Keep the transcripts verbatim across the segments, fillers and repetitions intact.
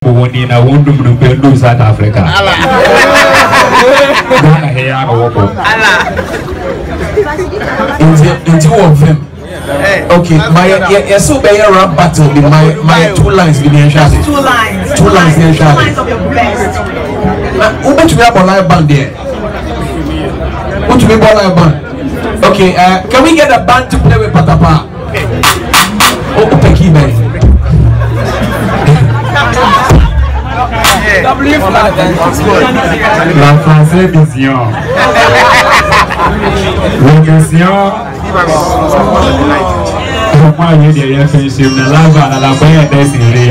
Woni na wondu mdupendu South Africa. Ala. Ghana here no woko. Ala. Into into of them. Okay, my yes so be a rap battle with my my two lines with the Enshasi. Two lines. Two lines the Two lines of your best. Who bet me about live band there? Who to be about live band? Okay, uh, can we get a band to play with Patapaa? Oh, Peki man. La française vision. La question. Comment il y a des réflexions dans la voie dans la voie d'essayer.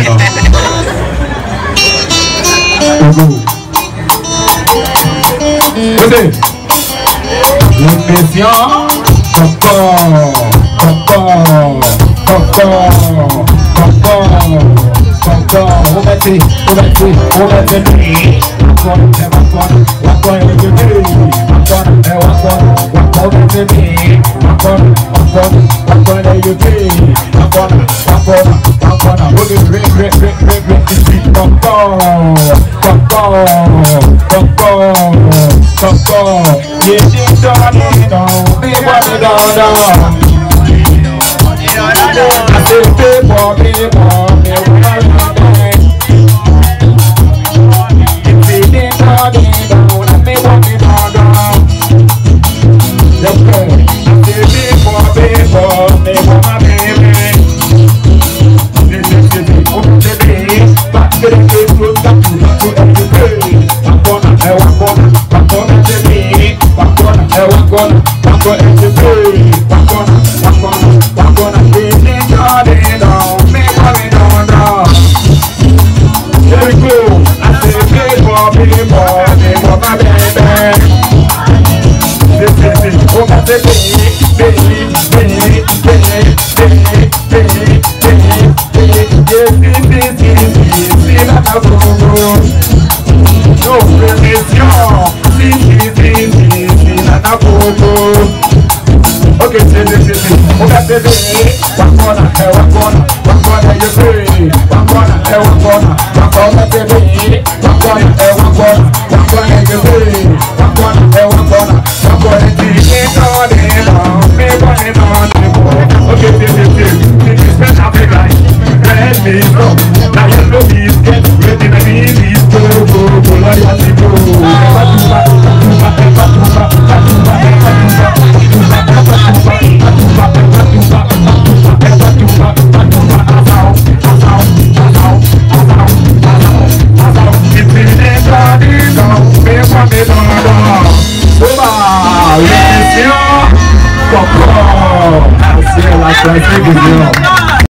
Écoutez. La question. Encore. Encore. Encore. Encore. Encore. On va te, on va te, on va te dire. Encore, encore, encore, on va te dire. Encore, encore, encore, on va te dire. Encore, encore, encore, on va te dire. Encore, encore, encore, on va te dire. Break, break, break, break, break the street. Encore, encore, encore, encore. Yeah, ding dong, ding dong, big body dong dong. I say, people, people, me wanna ride. It's a ding dong, ding dong, and me want it dong dong. Let's go. I say, people, people, me wanna baby. This is the big one, the big. Back to the big road, back to the to the big. I'm gonna, I'm gonna, I'm gonna the big. I'm gonna, I'm gonna, I'm gonna the big. I'm gonna, I'm gonna, I'm gonna be ding dong, ding dong, me want it dong dong. Here we go. I say, people, people, me want my baby. This is it. Oh, my baby, baby, baby, baby, baby, baby, baby, baby. Yes, this is it. See that I go. No permission. This is it. See that I go. Okay, see this is it. Oh, my baby, one corner, eh, one corner, one corner, you pray. One corner, eh, one corner, one corner, baby. One corner, eh, one corner, one corner, you pray. One corner, eh, one corner, one corner, ding dong, ding dong, me want it on the board. Okay, this is it. This is South Africa. Red means no. Now yellow means get ready. The means is go, go, go, loyalty go. Patupa, patupa, patupa, patupa, patupa, Wow,